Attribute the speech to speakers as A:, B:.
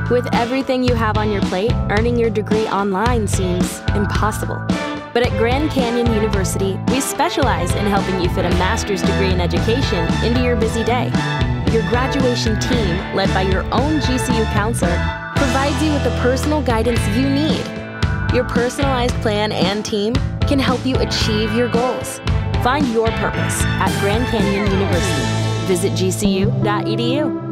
A: With everything you have on your plate, earning your degree online seems impossible. But at Grand Canyon University, we specialize in helping you fit a master's degree in education into your busy day. Your graduation team, led by your own GCU counselor, provides you with the personal guidance you need. Your personalized plan and team can help you achieve your goals. Find your purpose at Grand Canyon University. Visit gcu.edu.